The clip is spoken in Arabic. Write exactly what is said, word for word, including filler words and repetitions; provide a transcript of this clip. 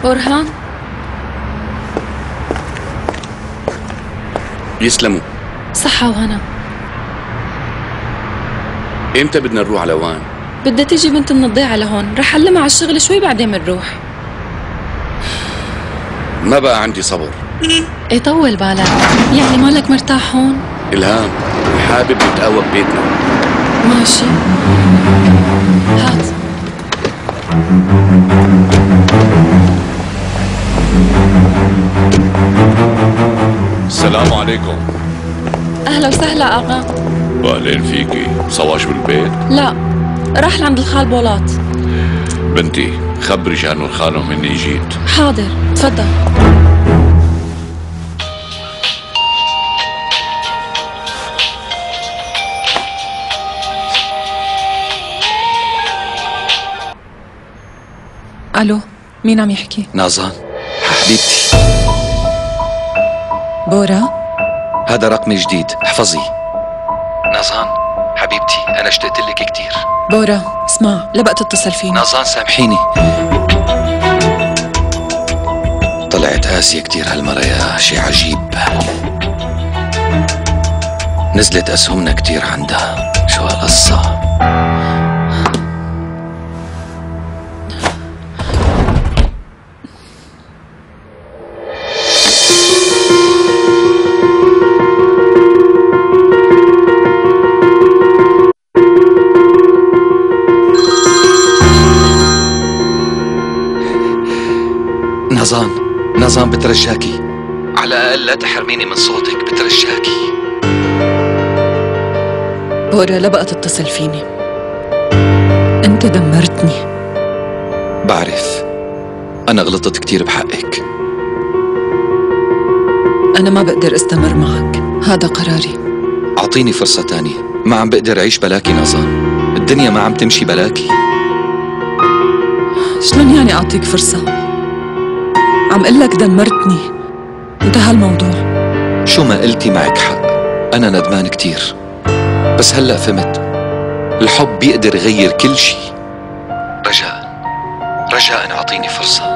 أورهان يسلموا. صحة وهنا. امتى بدنا نروح على وين؟ بدها تيجي بنت من الضيعة لهون، رح علمها على الشغل شوي بعدين بنروح. ما بقى عندي صبر. ايه طول بالك، يعني مالك مرتاح هون؟ إلهام حابب نتقوى ببيتنا. ماشي هات. السلام عليكم. أهلا وسهلا آغا. اهلين فيكي، صواش بالبيت؟ لا، راح لعند الخال بولات. بنتي خبري جانو الخالهم اني جيت. حاضر، تفضل. الو، مين عم يحكي؟ نازان حبيبتي. بورا؟ هذا رقمي جديد، احفظي. نازان حبيبتي، انا اشتقت لك كثير. بورا اسمع، لا بقى تتصل فيني. نازان سامحيني، طلعت قاسية كثير هالمرة يا شي عجيب. نزلت اسهمنا كثير عندها، شو هالقصة؟ نازان نازان بترجاكي، على الأقل لا تحرميني من صوتك، بترجاكي. بورا لا بقى تتصل فيني، انت دمرتني. بعرف أنا غلطت كتير بحقك. أنا ما بقدر استمر معك، هذا قراري. أعطيني فرصة تانية، ما عم بقدر أعيش بلاكي نازان، الدنيا ما عم تمشي بلاكي. شلون يعني أعطيك فرصة؟ عم قلك دمرتني، انتهى الموضوع. شو ما قلتي معك حق، أنا ندمان كتير، بس هلأ فهمت الحب بيقدر يغير كل شي. رجاء رجاء أعطيني فرصة.